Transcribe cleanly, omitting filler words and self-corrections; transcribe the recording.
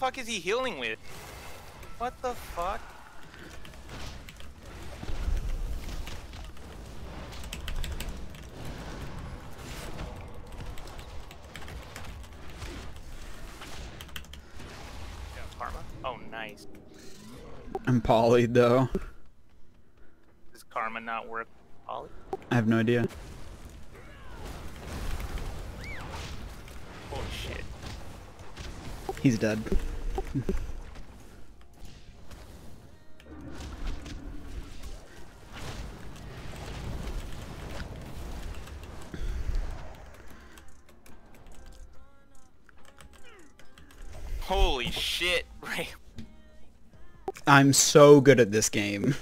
fuck is he healing with? What the fuck? Yeah, karma. Oh, nice. I'm polyed though. Does karma not work? Ollie? I have no idea. Holy shit. He's dead. Holy shit, Ray. I'm so good at this game.